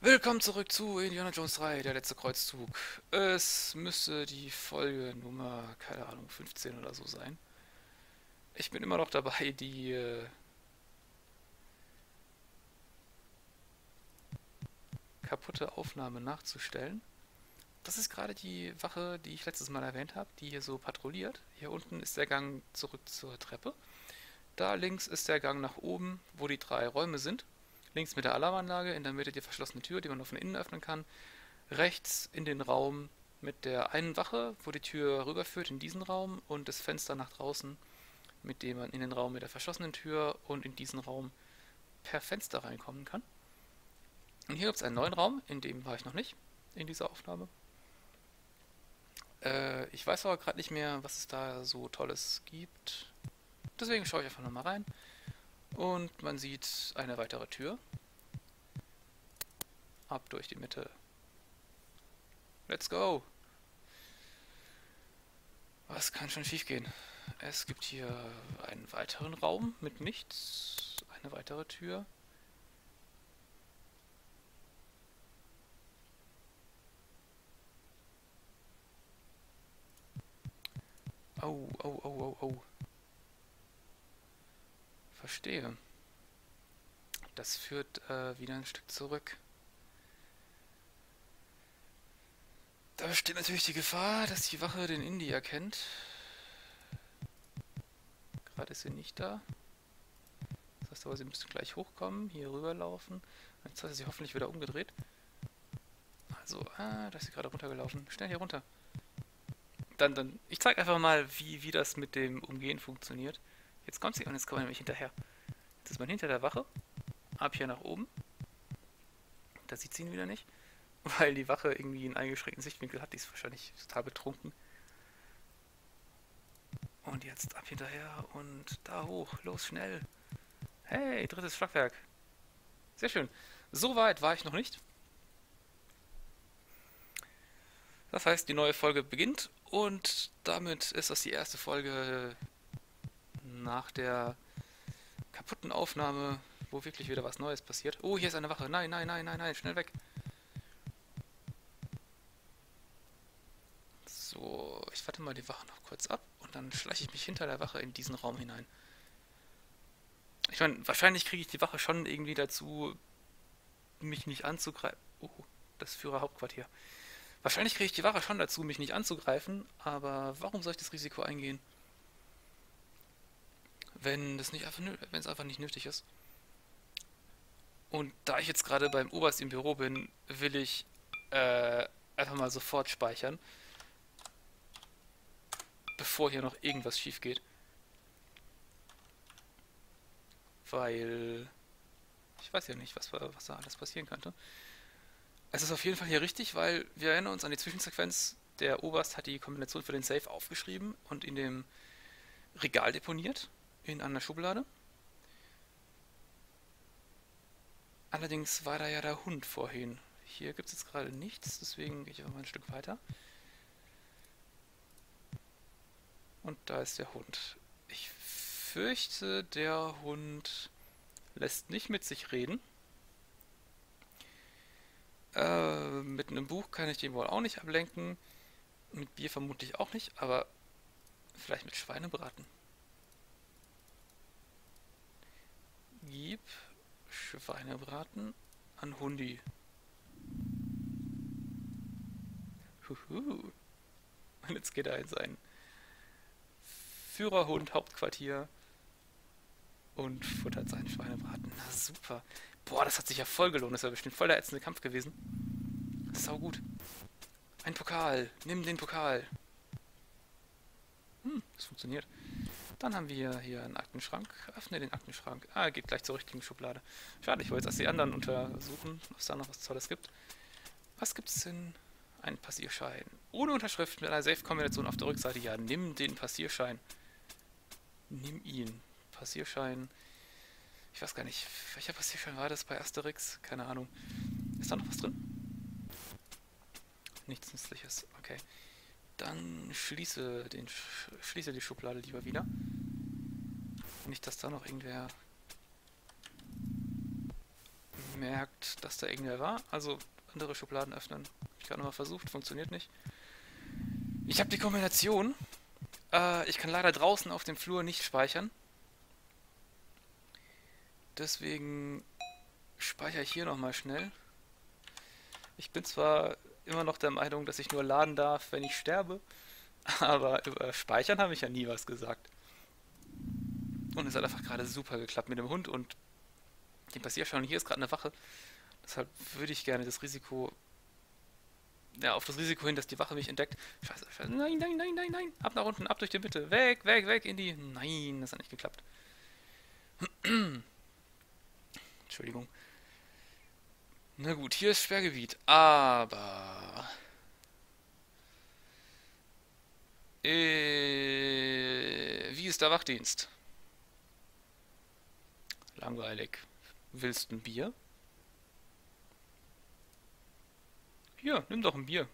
Willkommen zurück zu Indiana Jones 3, der letzte Kreuzzug. Es müsste die Folge Nummer, keine Ahnung, 15 oder so sein. Ich bin immer noch dabei, die kaputte Aufnahme nachzustellen. Das ist gerade die Wache, die ich letztes Mal erwähnt habe, die hier so patrouilliert. Hier unten ist der Gang zurück zur Treppe. Da links ist der Gang nach oben, wo die drei Räume sind. Links mit der Alarmanlage, in der Mitte die verschlossene Tür, die man nur von innen öffnen kann. Rechts in den Raum mit der einen Wache, wo die Tür rüberführt in diesen Raum und das Fenster nach draußen, mit dem man in den Raum mit der verschlossenen Tür und in diesen Raum per Fenster reinkommen kann. Und hier gibt es einen neuen Raum, in dem war ich noch nicht in dieser Aufnahme. Ich weiß aber gerade nicht mehr, was es da so Tolles gibt. Deswegen schaue ich einfach nochmal rein. Und man sieht eine weitere Tür. Ab durch die Mitte. Let's go! Was kann schon schiefgehen? Es gibt hier einen weiteren Raum mit nichts. Eine weitere Tür. Oh, oh, oh, oh, oh. Verstehe. Das führt wieder ein Stück zurück. Da besteht natürlich die Gefahr, dass die Wache den Indy erkennt. Gerade ist sie nicht da. Das heißt aber, sie müsste gleich hochkommen, hier rüberlaufen. Jetzt hat sie sich hoffentlich wieder umgedreht. Also, da ist sie gerade runtergelaufen. Schnell hier runter. Ich zeige einfach mal, wie das mit dem Umgehen funktioniert. Jetzt kommt sie und jetzt kommen wir nämlich hinterher. Jetzt ist man hinter der Wache. Ab hier nach oben. Da sieht sie ihn wieder nicht. Weil die Wache irgendwie einen eingeschränkten Sichtwinkel hat. Die ist wahrscheinlich total betrunken. Und jetzt ab hinterher und da hoch. Los, schnell. Hey, drittes Stockwerk. Sehr schön. So weit war ich noch nicht. Das heißt, die neue Folge beginnt und damit ist das die erste Folge nach der kaputten Aufnahme, wo wirklich wieder was Neues passiert. Oh, hier ist eine Wache. Nein, nein, nein, nein, nein, schnell weg. So, ich warte mal die Wache noch kurz ab und dann schleiche ich mich hinter der Wache in diesen Raum hinein. Ich meine, wahrscheinlich kriege ich die Wache schon irgendwie dazu, mich nicht anzugreifen. Oh, das Führerhauptquartier. Wahrscheinlich kriege ich die Wache schon dazu, mich nicht anzugreifen, aber warum soll ich das Risiko eingehen, wenn es einfach nicht nötig ist? Und da ich jetzt gerade beim Oberst im Büro bin, will ich einfach mal sofort speichern, bevor hier noch irgendwas schief geht. Weil ich weiß ja nicht, was da alles passieren könnte. Es ist auf jeden Fall hier richtig, weil wir erinnern uns an die Zwischensequenz. Der Oberst hat die Kombination für den Safe aufgeschrieben und in dem Regal deponiert, in einer Schublade. Allerdings war da ja der Hund vorhin. Hier gibt es jetzt gerade nichts, deswegen gehe ich einfach mal ein Stück weiter. Und da ist der Hund. Ich fürchte, der Hund lässt nicht mit sich reden. Mit einem Buch kann ich den wohl auch nicht ablenken. Mit Bier vermutlich auch nicht, aber vielleicht mit Schweinebraten. Gib Schweinebraten an Hundi. Huhu. Und jetzt geht er in sein Führerhund Hauptquartier und futtert seinen Schweinebraten. Na super. Boah, das hat sich ja voll gelohnt. Das war bestimmt voll der ätzende Kampf gewesen. Sau gut. Ein Pokal. Nimm den Pokal. Das funktioniert. Dann haben wir hier einen Aktenschrank. Öffne den Aktenschrank. Ah, geht gleich zur richtigen Schublade. Schade, ich wollte jetzt erst die anderen untersuchen, ob es da noch was Tolles gibt. Was gibt's denn? Ein Passierschein. Ohne Unterschrift mit einer Safe-Kombination auf der Rückseite. Ja, nimm den Passierschein. Nimm ihn. Passierschein. Ich weiß gar nicht, welcher Passierschein war das bei Asterix? Keine Ahnung. Ist da noch was drin? Nichts Nützliches. Okay. Dann schließe die Schublade lieber wieder. Nicht, dass da noch irgendwer merkt, dass da irgendwer war. Also andere Schubladen öffnen. Hab ich gerade nochmal versucht, funktioniert nicht. Ich habe die Kombination. Ich kann leider draußen auf dem Flur nicht speichern. Deswegen speichere ich hier nochmal schnell. Ich bin zwar immer noch der Meinung, dass ich nur laden darf, wenn ich sterbe, aber über Speichern habe ich ja nie was gesagt. Und es hat einfach gerade super geklappt mit dem Hund und dem Passierschein. Hier ist gerade eine Wache. Deshalb würde ich gerne das Risiko, ja, auf das Risiko hin, dass die Wache mich entdeckt. Scheiße, scheiße. Nein, nein, nein, nein, nein. Ab nach unten, ab durch die Mitte. Weg, weg, weg in die. Nein, das hat nicht geklappt. Entschuldigung. Na gut, hier ist Sperrgebiet. Aber. Wie ist der Wachdienst? Langweilig. Willst du ein Bier? Hier, nimm doch ein Bier.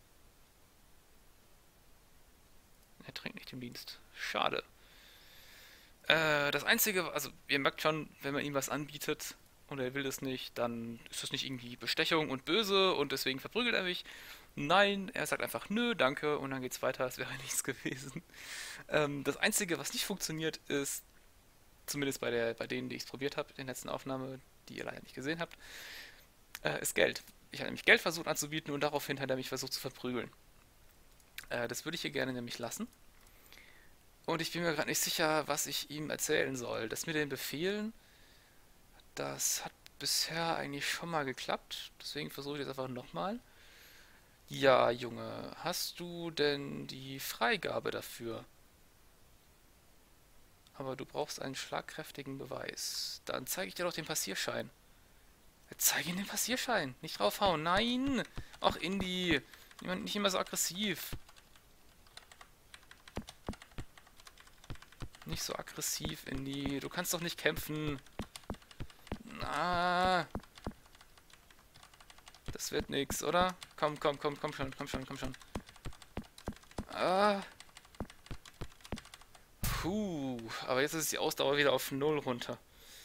Er trinkt nicht im Dienst. Schade. Das Einzige, also ihr merkt schon, wenn man ihm was anbietet und er will das nicht, dann ist das nicht irgendwie Bestechung und böse und deswegen verprügelt er mich. Nein, er sagt einfach nö, danke und dann geht's weiter, als wäre nichts gewesen. Das Einzige, was nicht funktioniert, ist, zumindest bei denen, die ich probiert habe, in der letzten Aufnahme, die ihr leider nicht gesehen habt, ist Geld. Ich habe nämlich Geld versucht anzubieten und daraufhin hat er mich versucht zu verprügeln. Das würde ich hier gerne nämlich lassen. Und ich bin mir gerade nicht sicher, was ich ihm erzählen soll. Das mit den Befehlen, das hat bisher eigentlich schon mal geklappt. Deswegen versuche ich das einfach nochmal. Ja, Junge, hast du denn die Freigabe dafür? Aber du brauchst einen schlagkräftigen Beweis. Dann zeige ich dir doch den Passierschein. Zeige ihm den Passierschein. Nicht draufhauen. Nein! Ach, Indy. Nicht immer so aggressiv. Nicht so aggressiv, Indy. Du kannst doch nicht kämpfen. Ah, das wird nix, oder? Komm, komm, komm, komm schon, komm schon, komm schon. Ah. Puh, aber jetzt ist die Ausdauer wieder auf null runter.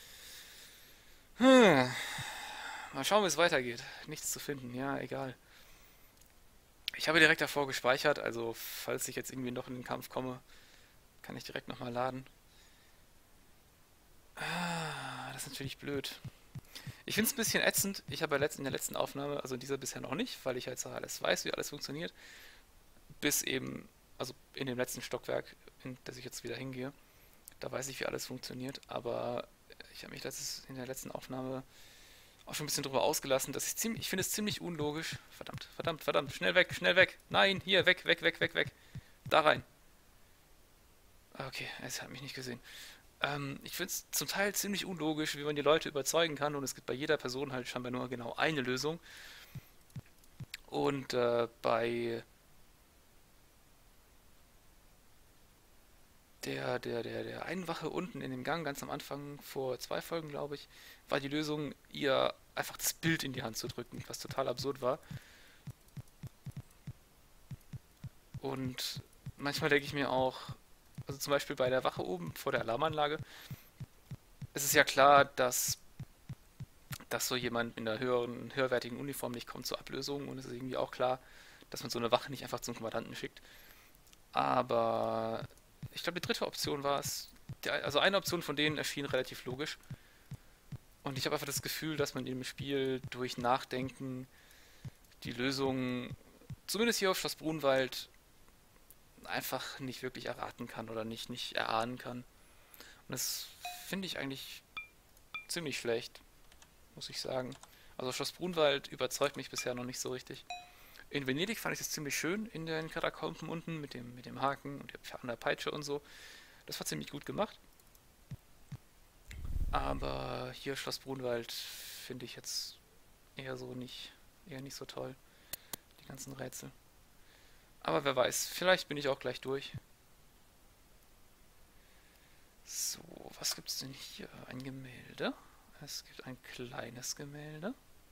Hm. Mal schauen, wie es weitergeht. Nichts zu finden, ja, egal. Ich habe direkt davor gespeichert, also falls ich jetzt irgendwie noch in den Kampf komme, kann ich direkt nochmal laden. Ah, das ist natürlich blöd. Ich finde es ein bisschen ätzend. Ich habe ja in der letzten Aufnahme, also in dieser bisher noch nicht, weil ich jetzt alles weiß, wie alles funktioniert, bis eben, also in dem letzten Stockwerk, in das ich jetzt wieder hingehe, da weiß ich, wie alles funktioniert, aber ich habe mich in der letzten Aufnahme auch schon ein bisschen drüber ausgelassen, dass ich finde es ziemlich unlogisch. Verdammt, verdammt, verdammt, schnell weg. Nein, hier, weg, weg, weg, weg, weg. Da rein. Okay, es hat mich nicht gesehen. Ich finde es zum Teil ziemlich unlogisch, wie man die Leute überzeugen kann und es gibt bei jeder Person halt scheinbar nur genau eine Lösung. Und bei der einen Wache unten in dem Gang, ganz am Anfang, vor 2 Folgen, glaube ich, war die Lösung, ihr einfach das Bild in die Hand zu drücken, was total absurd war. Und manchmal denke ich mir auch, also zum Beispiel bei der Wache oben vor der Alarmanlage, es ist ja klar, dass so jemand in einer höherwertigen Uniform nicht kommt zur Ablösung und es ist irgendwie auch klar, dass man so eine Wache nicht einfach zum Kommandanten schickt. Aber ich glaube, die dritte Option war es, also eine Option von denen erschien relativ logisch. Und ich habe einfach das Gefühl, dass man im Spiel durch Nachdenken die Lösung, zumindest hier auf Schloss Brunwald, einfach nicht wirklich erraten kann oder nicht erahnen kann. Und das finde ich eigentlich ziemlich schlecht, muss ich sagen. Also Schloss Brunwald überzeugt mich bisher noch nicht so richtig. In Venedig fand ich es ziemlich schön in den Katakomben unten mit dem Haken und der Peitsche und so. Das war ziemlich gut gemacht. Aber hier Schloss Brunwald finde ich jetzt eher nicht so toll. Die ganzen Rätsel. Aber wer weiß, vielleicht bin ich auch gleich durch. So, was gibt's denn hier? Ein Gemälde. Es gibt ein kleines Gemälde.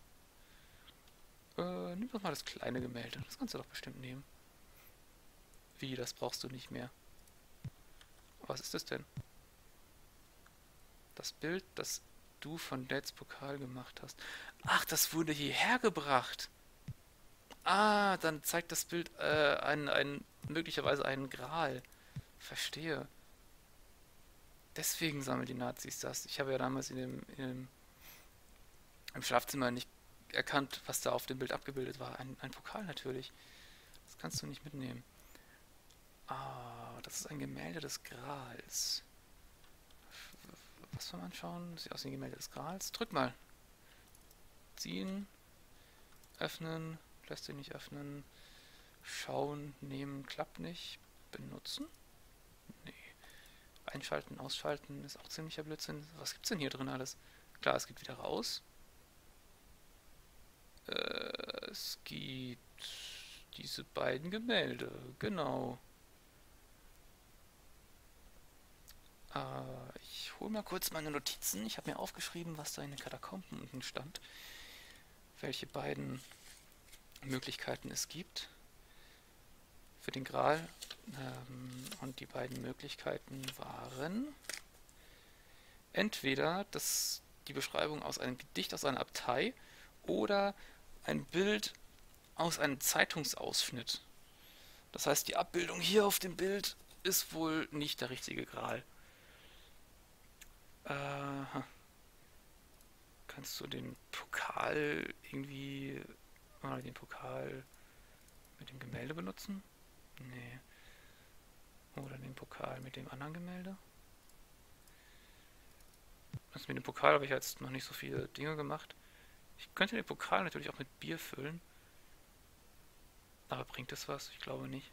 Nimm doch mal das kleine Gemälde. Das kannst du doch bestimmt nehmen. Wie, das brauchst du nicht mehr. Was ist das denn? Das Bild, das du von Dads Pokal gemacht hast. Ach, das wurde hierher gebracht. Ah, dann zeigt das Bild möglicherweise einen Gral. Verstehe. Deswegen sammeln die Nazis das. Ich habe ja damals im Schlafzimmer nicht erkannt, was da auf dem Bild abgebildet war. Ein Pokal natürlich. Das kannst du nicht mitnehmen. Ah, das ist ein Gemälde des Grals. Was soll man anschauen? Sieht aus wie ein Gemälde des Grals. Drück mal. Ziehen. Öffnen. Lässt sich nicht öffnen. Schauen. Nehmen. Klappt nicht. Benutzen? Nee. Einschalten, ausschalten ist auch ziemlicher Blödsinn. Was gibt's denn hier drin alles? Klar, es geht wieder raus. Es gibt diese beiden Gemälde. Genau. Ich hole mal kurz meine Notizen. Ich habe mir aufgeschrieben, was da in den Katakomben unten stand. Welche beiden Möglichkeiten es gibt für den Gral. Und die beiden Möglichkeiten waren entweder die Beschreibung aus einem Gedicht aus einer Abtei oder ein Bild aus einem Zeitungsausschnitt. Das heißt, die Abbildung hier auf dem Bild ist wohl nicht der richtige Gral. Kannst du den Pokal irgendwie, oder den Pokal mit dem Gemälde benutzen? Nee. Oder den Pokal mit dem anderen Gemälde? Also mit dem Pokal habe ich jetzt noch nicht so viele Dinge gemacht. Ich könnte den Pokal natürlich auch mit Bier füllen. Aber bringt das was? Ich glaube nicht.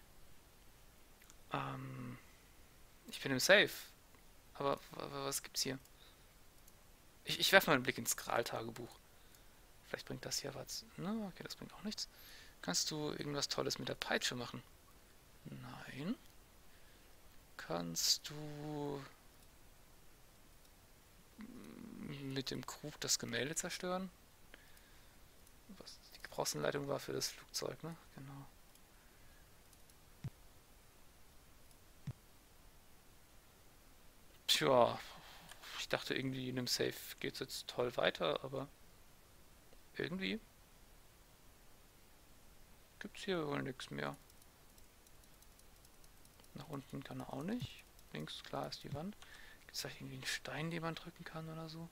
Ich bin im Safe. Aber was gibt's hier? Ich werfe mal einen Blick ins Gral-Tagebuch. Vielleicht bringt das hier was. Na, okay, das bringt auch nichts. Kannst du irgendwas Tolles mit der Peitsche machen? Nein. Kannst du mit dem Krug das Gemälde zerstören? Die Gebrauchsanleitung war für das Flugzeug, ne? Genau. Tja, ich dachte irgendwie in dem Safe geht's jetzt toll weiter, aber irgendwie gibt's hier wohl nichts mehr. Nach unten kann er auch nicht. Links, klar, ist die Wand. Gibt es da irgendwie einen Stein, den man drücken kann oder so?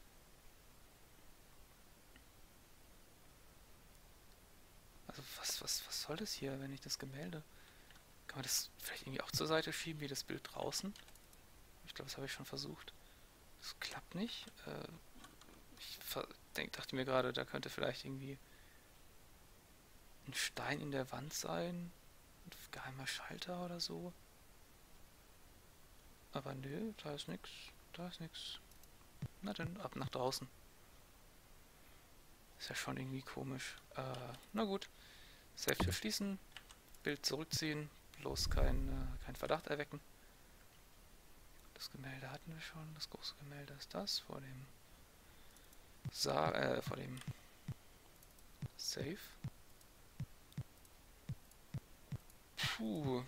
Also was soll das hier, wenn ich das Gemälde... Kann man das vielleicht irgendwie auch zur Seite schieben, wie das Bild draußen? Ich glaube, das habe ich schon versucht. Das klappt nicht. Dachte mir gerade, da könnte vielleicht irgendwie ein Stein in der Wand sein. Ein geheimer Schalter oder so. Aber nö, da ist nix. Da ist nix. Na dann, ab nach draußen. Ist ja schon irgendwie komisch. Na gut. Safe-Tür schließen. Bild zurückziehen. Bloß kein Verdacht erwecken. Das Gemälde hatten wir schon. Das große Gemälde ist das. Vor dem vor dem Safe. Puh.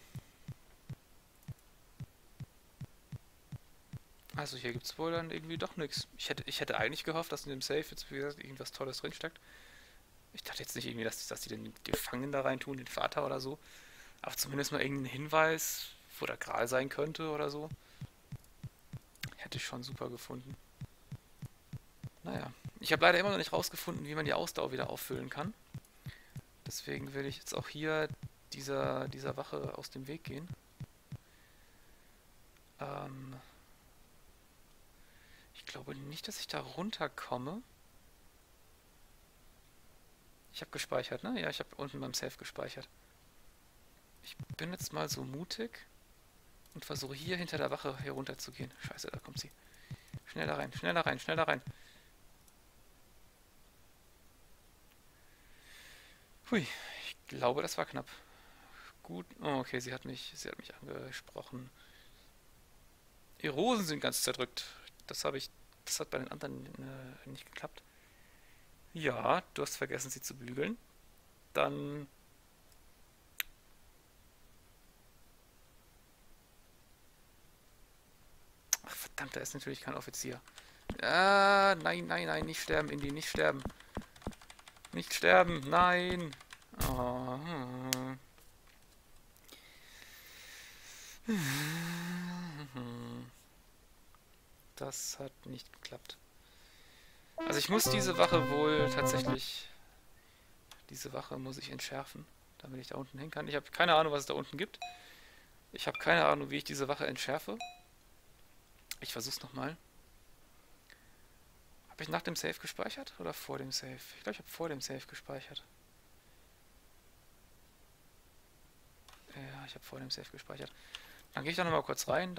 Also hier gibt es wohl dann irgendwie doch nichts. Ich hätte eigentlich gehofft, dass in dem Safe jetzt wie gesagt irgendwas Tolles drinsteckt. Ich dachte jetzt nicht irgendwie, dass die den Gefangenen da rein tun, den Vater oder so. Aber zumindest mal irgendeinen Hinweis, wo der Gral sein könnte oder so. Hätte ich schon super gefunden. Naja. Ich habe leider immer noch nicht rausgefunden, wie man die Ausdauer wieder auffüllen kann. Deswegen will ich jetzt auch hier dieser Wache aus dem Weg gehen. Ich glaube nicht, dass ich da runterkomme. Ich habe gespeichert, ne? Ja, ich habe unten beim Save gespeichert. Ich bin jetzt mal so mutig und versuche hier hinter der Wache herunter zu gehen. Scheiße, da kommt sie. Schneller rein, schneller rein, schneller rein. Hui, ich glaube, das war knapp. Gut. Oh, okay, sie hat mich angesprochen. Ihre Hosen sind ganz zerdrückt. Das hat bei den anderen nicht geklappt. Ja, du hast vergessen, sie zu bügeln. Dann... Ach, verdammt, da ist natürlich kein Offizier. Ah, nein, nein, nein, nicht sterben, Indy, nicht sterben. Nicht sterben, nein. Oh. Das hat nicht geklappt. Also ich muss diese Wache wohl tatsächlich... Diese Wache muss ich entschärfen, damit ich da unten hin kann. Ich habe keine Ahnung, was es da unten gibt. Ich habe keine Ahnung, wie ich diese Wache entschärfe. Ich versuch's nochmal. Habe ich nach dem Save gespeichert oder vor dem Save? Ich glaube, ich habe vor dem Save gespeichert. Ja, ich habe vor dem Save gespeichert. Dann gehe ich da nochmal kurz rein,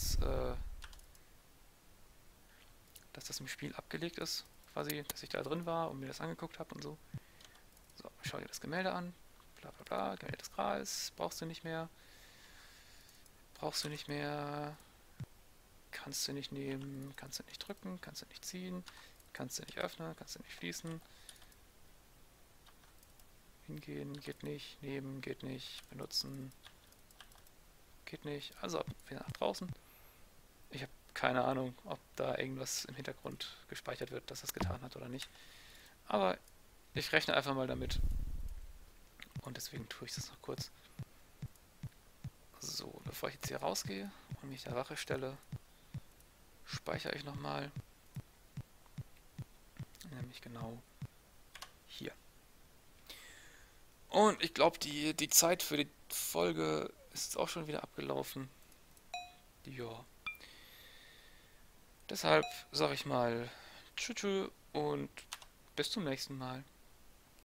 dass das im Spiel abgelegt ist. Quasi, dass ich da drin war und mir das angeguckt habe und so. So, schau dir das Gemälde an. Bla bla bla. Gemälde des Grals. Brauchst du nicht mehr. Brauchst du nicht mehr. Kannst du nicht nehmen. Kannst du nicht drücken. Kannst du nicht ziehen. Kannst du nicht öffnen. Kannst du nicht schließen. Hingehen. Geht nicht. Nehmen. Geht nicht. Benutzen. Geht nicht. Also wieder nach draußen. Ich habe keine Ahnung, ob da irgendwas im Hintergrund gespeichert wird, dass das getan hat oder nicht. Aber ich rechne einfach mal damit. Und deswegen tue ich das noch kurz. So, bevor ich jetzt hier rausgehe und mich der Wache stelle, speichere ich nochmal. Nämlich genau hier. Und ich glaube, die Zeit für die Folge ist auch schon wieder abgelaufen. Ja. Deshalb sage ich mal Tschüss und bis zum nächsten Mal.